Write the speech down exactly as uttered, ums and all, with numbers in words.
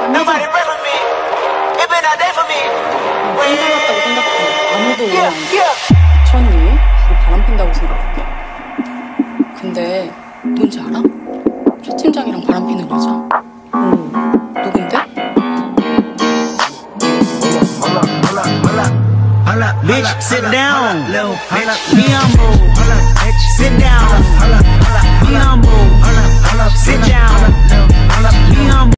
Nobody pray for me. It been a day for me. 생각났다고 생각해. 아무도 오해 안 돼. 미쳤니? 우리 바람 핀다고 생각할게. 근데 뭔지 알아? 최 팀장이랑 바람 피는 여자. 응. 누군데? Bitch, sit down. Be humble. Sit down. Be humble. Sit down.